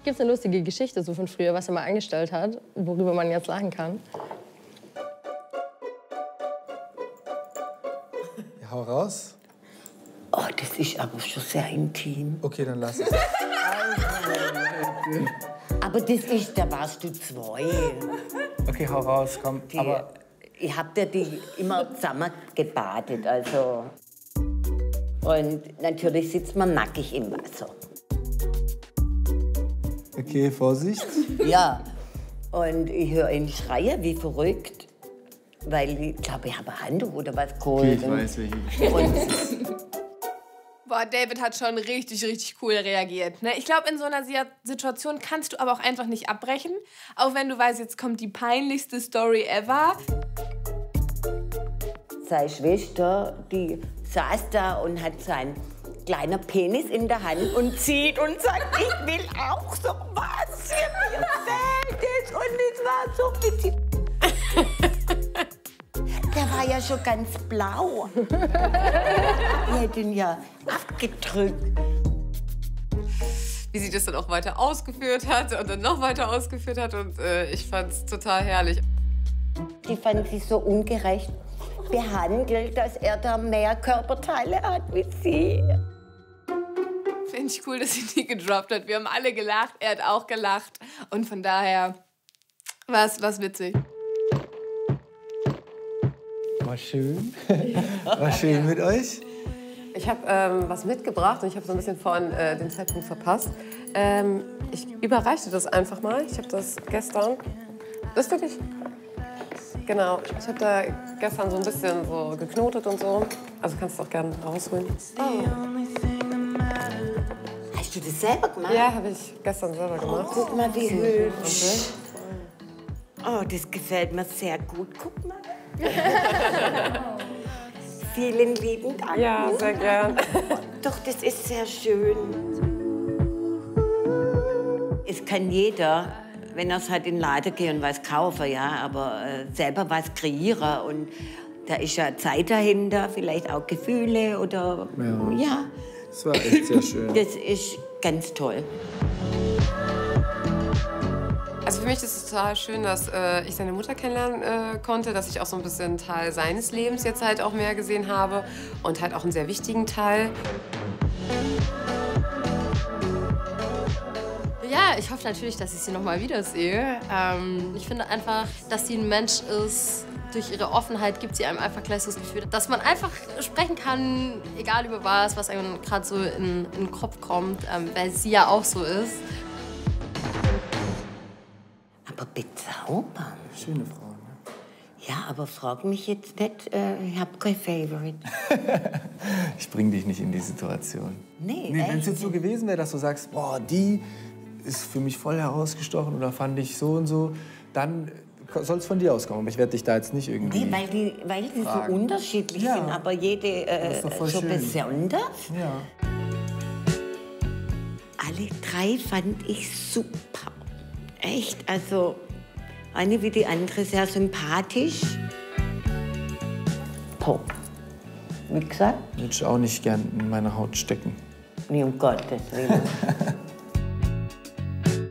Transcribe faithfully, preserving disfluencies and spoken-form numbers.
Gibt es eine lustige Geschichte so von früher, was er mal angestellt hat, worüber man jetzt lachen kann? Ja, hau raus. Oh, das ist aber schon sehr intim. Okay, dann lass es. Aber das ist, da warst du zwei. Okay, hau raus, komm. Die, Aber ich hab dir die immer zusammen gebadet, also. Und natürlich sitzt man nackig im Wasser. okay, Vorsicht. Ja, und ich höre ihn schreien wie verrückt, weil ich glaube, ich habe ein Handtuch oder was geholt. Okay, ich weiß, welche. Und Boah, David hat schon richtig, richtig cool reagiert. Ne? Ich glaube, in so einer Situation kannst du aber auch einfach nicht abbrechen. Auch wenn du weißt, jetzt kommt die peinlichste Story ever. seine Schwester, die saß da und hat seinen kleinen Penis in der Hand und zieht und sagt, ich will auch so was. Mir gefällt es und es war so witzig. Der war ja schon ganz blau. Die hat ihn ja abgedrückt. Wie sie das dann auch weiter ausgeführt hat und dann noch weiter ausgeführt hat. Und äh, ich fand's total herrlich. Die fand sie so ungerecht behandelt, dass er da mehr Körperteile hat wie sie. Finde ich cool, dass sie die gedroppt hat. Wir haben alle gelacht, er hat auch gelacht. Und von daher war es witzig. War schön. War schön mit euch. Ich habe ähm, was mitgebracht und ich habe so ein bisschen vorhin äh, den Zeitpunkt verpasst. Ähm, ich überreichte das einfach mal. Ich habe das gestern. Das ist wirklich. Genau. Ich habe da gestern so ein bisschen so geknotet und so. Also kannst du auch gerne rausholen. Oh. Hast du das selber gemacht? Ja, habe ich gestern selber gemacht. Oh, guck mal, wie hübsch. Oh, das gefällt mir sehr gut. Guck mal. Vielen lieben Dank. Ja, sehr gern. Doch, das ist sehr schön. Es kann jeder, wenn er es halt in den Laden geht und was kaufen, ja, aber äh, selber was kreieren. Und da ist ja Zeit dahinter, vielleicht auch Gefühle oder Ja. ja. Das war echt sehr schön. Das ist ganz toll. Also für mich ist es total schön, dass äh, ich seine Mutter kennenlernen äh, konnte, dass ich auch so ein bisschen Teil seines Lebens jetzt halt auch mehr gesehen habe und halt auch einen sehr wichtigen Teil. Ja, ich hoffe natürlich, dass ich sie noch mal wiedersehe. Ähm, ich finde einfach, dass sie ein Mensch ist. Durch ihre Offenheit gibt sie einem einfach gleich so das Gefühl, dass man einfach sprechen kann, egal über was, was einem gerade so in, in den Kopf kommt, ähm, weil sie ja auch so ist. Aber bezaubern. Schöne Frau, ne? Ja, aber frag mich jetzt nicht, äh, ich hab kein Favorite. Ich bring dich nicht in die Situation. Nee, Nee, wenn es echt? jetzt so gewesen wäre, dass du sagst, boah, die ist für mich voll herausgestochen oder fand ich so und so, dann soll es von dir auskommen. Aber ich werde dich da jetzt nicht irgendwie... Nee, weil die, weil die so fragen. unterschiedlich Ja. sind, aber jede äh, Das ist doch voll so schön. besonders. Ja. Alle drei fand ich super. Echt, also eine wie die andere sehr sympathisch. Top. Wie gesagt, Würde ich auch nicht gern in meiner Haut stecken. nee, um Gottes Willen.